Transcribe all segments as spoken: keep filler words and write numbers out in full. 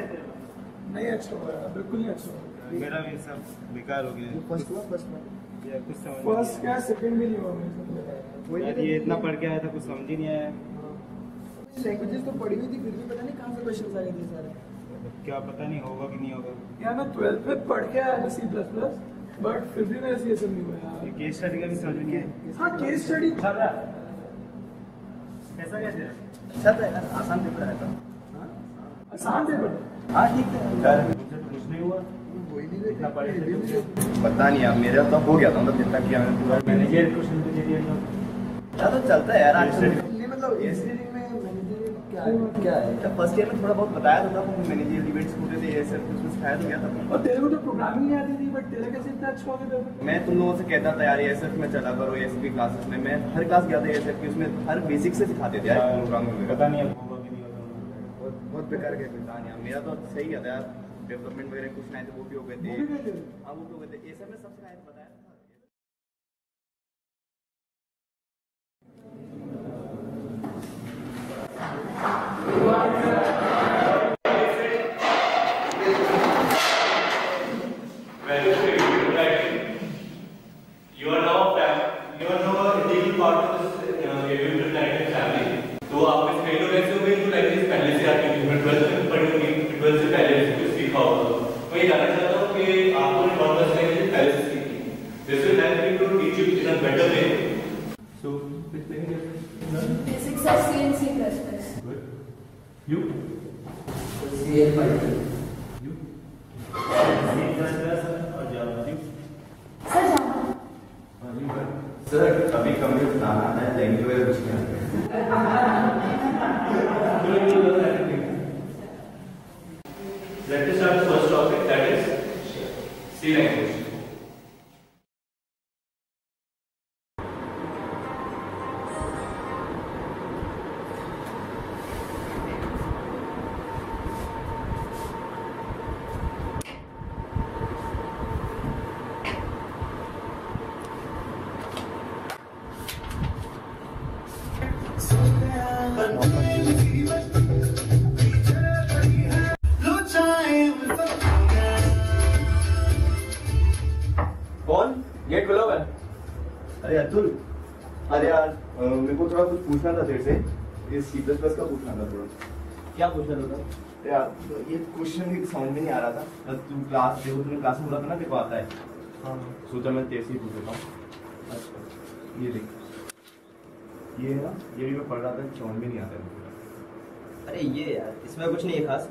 नहीं अच्छा हुआ है, बिल्कुल नहीं अच्छा हुआ। मेरा भी सब बेकार हो गया। फर्स्ट हुआ फर्स्ट में या कुछ समझ फर्स्ट क्या सेकंड भी नहीं हुआ मेरे यार, ये इतना पढ़ के आया था कुछ समझ ही नहीं आया। लैंग्वेजेस तो पढ़ी हुई थी, फिर भी पता नहीं कहाँ से क्वेश्चन आए थे सारे। क्या पता नहीं होगा कि नहीं होगा यार मैं ट्वेल्थ में पढ़ के आया था सी प्लस प्लस, बट फिर भी मेरे से ये सब नहीं हुआ यार। केस स्टडी का भी समझ नहीं आया। हाँ केस स्टडी था कैसा कैसे अच्छा था यार, आसान पेपर आया था। आसान पेपर। हाँ ठीक है, कुछ नहीं हुआ। वही नहीं इतना पढ़े थे पता नहीं यार, मेरा तो हो गया था मतलब जितना किया मैंने पूरा। मैंने ये क्वेश्चन तो दे दिया था तो चलता है यार आजकल। नहीं मतलब इंजीनियरिंग में मैनेजरियल क्या है क्या है? फर्स्ट ईयर में थोड़ा बहुत बताया था, मैनेजरियल डिबेट्स होते थे ये सब कुछ सिखाया तो गया था। और तेरे को तो प्रोग्रामिंग नहीं आती थी, बट तेरा कैसे इतना अच्छा हो गया? मैं तुम लोगों से कहता था यार ये एएसएफ में चला करो, एएसएफ की क्लासेस में मैं हर क्लास गया था एएसएफ की, उसमें हर बेसिक से सिखाते थे यार प्रोग्रामिंग में। पता नहीं अब होगा कि नहीं होगा। बहुत बहुत बेकार गया पता नहीं यार, मेरा तो सही गया था यार। डेवलपमेंट वगैरह कुछ नहीं थे, वो भी हो गए थे। हाँ वो भी हो गए थे, एएसएफ में सब सिखाया था, बताया था। You are now a you are now a integral part of this A B V I I T M family. तो आप इस फेलो कैसे हो गए? तो लाइक इस पहले से आती है, ट्वेल्थ में पढ़ी होगी, ट्वेल्थ से पहले से कुछ सीखा होगा। मैं ये जानना चाहता हूँ कि आपको नॉन वेज लैंग्वेज पहले से सीखी। This will help you to teach you in a better way. So, which language? Basics of C and C plus plus. Good. You? C and Python. You? C plus plus और Java. You? Sir, Java. Sir अभी computer बनाना है, language वगैरह कुछ नहीं आता। Let us start the first topic, that is C language. कौन? Gate खुला हुआ है। अरे अतुल, अरे यार मेरे को थोड़ा कुछ पूछना था तेरे से, ये सी प्लस प्लस का पूछना था थोड़ा। क्या पूछना था? यार ये क्वेश्चन भी समझ में नहीं आ रहा था। बस तू क्लास देखो, तुमने क्लास में बोला था ना तेरे को आता है। हाँ सोचा मैं तेरे से ही पूछ लेता हूँ। अच्छा ये देख, ये है ना, ये भी मैं पढ़ रहा था, समझ में नहीं आता है। अरे ये यार, इसमें कुछ नहीं है खास।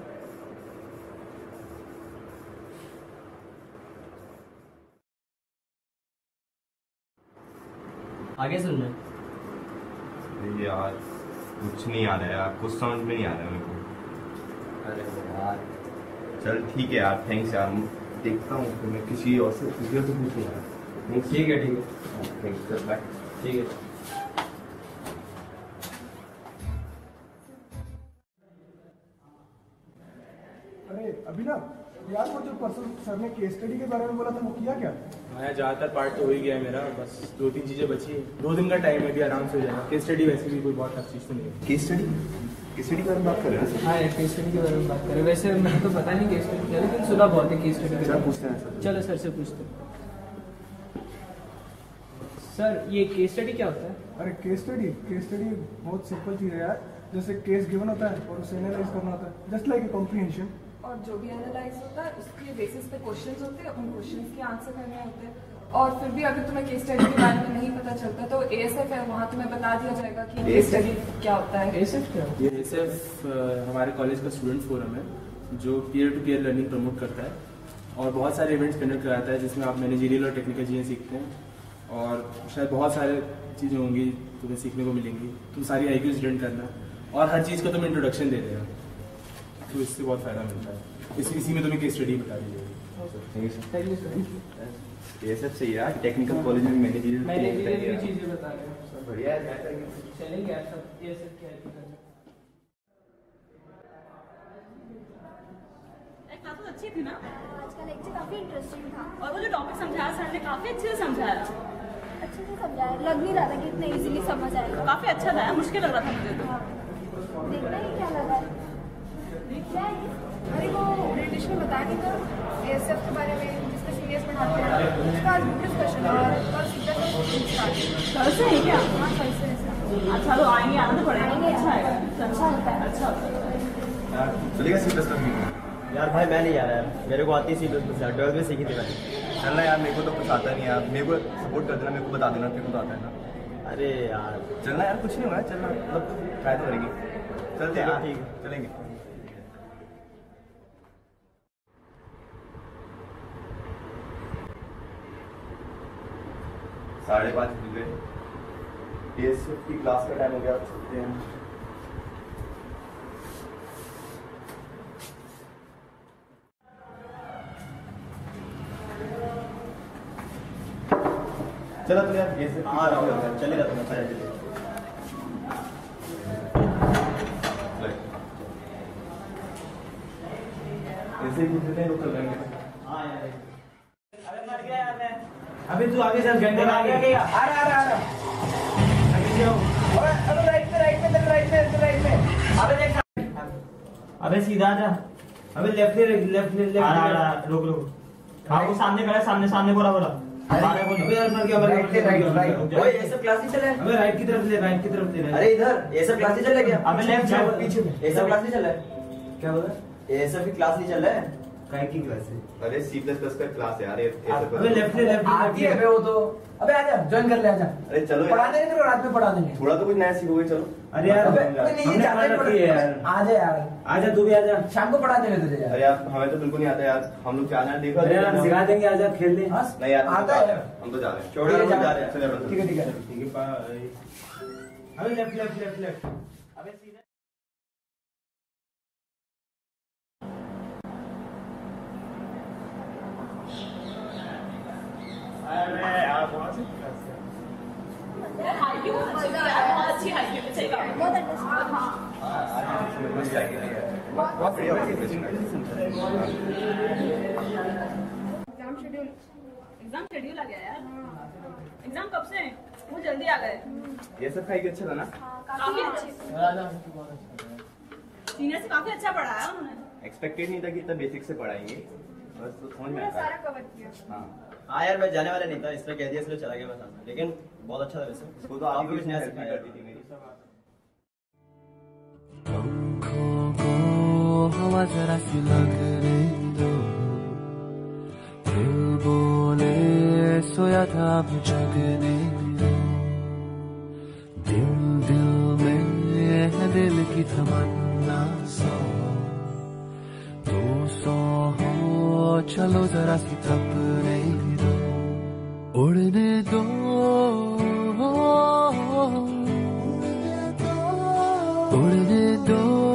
आगे सुन में यार कुछ नहीं आ रहा है यार, कुछ समझ में नहीं आ रहा है मेरे को। अरे यार चल ठीक है यार, थैंक्स यार, देखता हूँ फिर मैं किसी और से किसी और से पूछूँ यार। ठीक है ठीक है थैंक्स, चल बाय। ठीक है। अरे अभिनव यार, वो जो परसों सर ने केस स्टडी के बारे में बोला था वो किया क्या? मैं ज़्यादातर पार्ट तो हो ही गया है मेरा, बस दो तीन चीज़ें बची है। दो दिन का टाइम है, भी आराम से हो जाएगा। केस स्टडी वैसे भी कोई बहुत टफ चीज़ तो नहीं है। केस स्टडी केस स्टडी के बारे में बात कर रहे हैं? हाँ केस स्टडी के बारे में बात करें। वैसे मैं तो पता नहीं केस स्टडी क्या, लेकिन सुना बहुत है केस स्टडी। सर पूछते हैं सर। चलो सर से पूछते हैं। सर ये केस स्टडी क्या होता है? अरे केस स्टडी केस स्टडी बहुत सिंपल चीज़ है यार। जैसे केस गिवन होता है और उसे एनालाइज करना होता है, जस्ट लाइक ए कॉम्प्रिहेंशन। और जो भी एनालाइज होता है उसके बेसिस पे क्वेश्चंस होते हैं, उन क्वेश्चंस के आंसर करने होते हैं। और फिर भी अगर तुम्हें केस स्टडी के बारे में नहीं पता चलता तो एएसएफ है, वहाँ तुम्हें बता दिया जाएगा कि केस स्टडी क्या होता है। एएसएफ क्या? ये एएसएफ हमारे कॉलेज का स्टूडेंट फोरम है जो peer to peer learning promote करता है और बहुत सारे इवेंट्स कंडक्ट कराता है, जिसमें आप मैनेजरियल और टेक्निकल चीज़ें सीखते हैं। और शायद बहुत सारे चीज़ें होंगी तुम्हें सीखने को मिलेंगी। तुम सारी आई क्यू स्टूडेंट करना और हर चीज़ का तुम इंट्रोडक्शन दे देना, तो इससे बहुत फ़ायदा मिलता है। इसी इसी में तुम्हें केस स्टडी बता दी जाएगी। Thank you sir. ये सब सही है यार, टेक्निकल कॉलेज में मैनेजरियल मैनेजरियल की चीज़ें बता रहे हैं। बढ़िया है, क्या करेंगे? चलेंगे यार सब, ये सब क्या है? क्लासेस अच्छी थी ना? आज का लेक्चर काफी इंटरेस्टिंग था और वो जो टॉपिक समझाया सर ने काफी अच्छे से समझाया। अच्छे से समझाया, लग नहीं रहा था कि इतना इजीली समझ आएगा। काफी अच्छा था, मुश्किल लग रहा था मुझे तो। देखना ही क्या लगा क्या है? अरे वो बता दी था एएसएफ के बारे में, जिसके सीनियर्स पढ़ाते हैं, उसका आज ग्रुप डिस्कशन और कल सीधा कल से है क्या? हाँ कल से ऐसा। अच्छा तो आएंगे, आना तो पड़ेगा। अच्छा है, अच्छा होता है, अच्छा होता है। चलेगा सी प्लस प्लस में? यार भाई मैं नहीं आ रहा यार, मेरे को आती सी प्लस प्लस यार, ट्वेल्थ में सीखी थी मैंने। चलना यार, मेरे को तो कुछ आता नहीं यार, मेरे को सपोर्ट कर देना, मेरे को बता देना, तेरे को तो आता है ना। अरे यार चलना यार, कुछ नहीं होगा, चलना मतलब ट्राई तो करेंगे। चलते हैं यार, ठीक है चलेंगे। साढ़े पाँच बज गए, एएसएफ की क्लास का टाइम हो गया, चलते हैं। चलो तो यार एएसएफ आ रहा हूँ, चलेगा तो मैं चले ऐसे ही पूछ लेते हैं, लोग चल जाएंगे। हाँ यार अबे मर गया यार मैं। अबे तू आगे चल, घंटे में आगे आ रहा आ रहा आ रहा। आगे जाओ। अबे अबे राइट में राइट में राइट में राइट में। अबे देख, अबे सीधा जा। अबे लेफ्ट ले लेफ्ट ले लेफ्ट। आ रहा रुक रुक। हाँ वो सामने खड़ा है, सामने सामने बोला बोला। अबे यार मर गया, राइट राइट राइट। ओए ये सब क्लास नहीं चले। अबे राइट की तरफ ले, राइट की तरफ ले। अरे इधर ये सब क्लास नहीं चल रहा क्या? अबे लेफ्ट जा पीछे में। ये सब क्लास नहीं चल रहा है। क्या बोला? ये सब की क्लास नहीं चल रहा है। काय की क्लास है? अरे सी प्लस प्लस का क्लास है यार, ये अबे लेफ्ट ले लेफ्ट आती है वो तो। अबे आजा ज्वाइन कर ले, आजा। अरे चलो पढ़ा देंगे तेरे को, रात में पढ़ा देंगे। थोड़ा तो कुछ नया सीखोगे, चलो। अरे यार अबे नहीं हमने जाते पढ़ा रखी है यार। आजा यार, आजा तू भी आजा। शाम को पढ़ा देंगे तुझे यार। अरे यार हमें तो बिल्कुल नहीं आता यार, हम लोग क्या देखो। अरे यार हम सिखा देंगे, आजा खेल ले। हाँ, नहीं यार आता है। हम तो जा रहे हैं। छोड़ो हम जा रहे हैं। चलो ठीक है ठीक है। ठीक है बाय। अबे लेफ्ट लेफ्ट लेफ्ट लेफ्ट। अबे सीधा। अरे यार बहुत सी क्लास है। यार हाइट भी बहुत अच्छी है यार, बहुत अच्छी हाइट है, सही बात है। बहुत अंडरस्टैंड। हाँ मस्त आएगी बहुत बढ़िया होगी। एग्जाम शेड्यूल एग्जाम शेड्यूल आ गया यार। एग्जाम कब से? वो जल्दी आ गए। ये सब खाई अच्छा था ना? काफी अच्छे, सीनियर से काफी अच्छा पढ़ाया उन्होंने। एक्सपेक्टेड नहीं था कि इतना बेसिक से पढ़ाएंगे, बस तो समझ में पूरा आता सारा है। कवर किया। हाँ हाँ यार मैं जाने वाला नहीं था, इसलिए कह दिया, इसलिए चला गया मैं सामने। लेकिन बहुत अच्छा था वैसे, इसको तो काफी आपको कुछ नया हेल्प सिखाया। करती थी मेरी। पंखों को हवा जरा सी लगने दो, दिल बोले सोया था अब जगने दो, दिल दिल में है दिल की तमन्ना सो, दो सौ हो चलो जरा सी तपने दो, उड़ने दो उड़ने दो,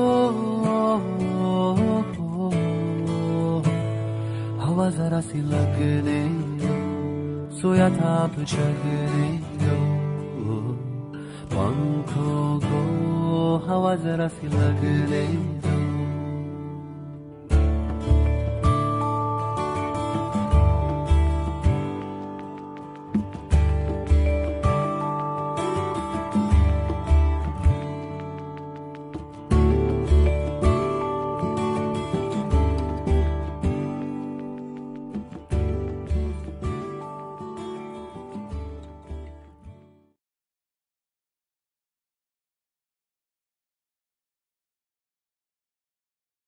हवा जरा सी लगने दो, सोया था अब जगने दो, पंखों को हवा जरा सी लगने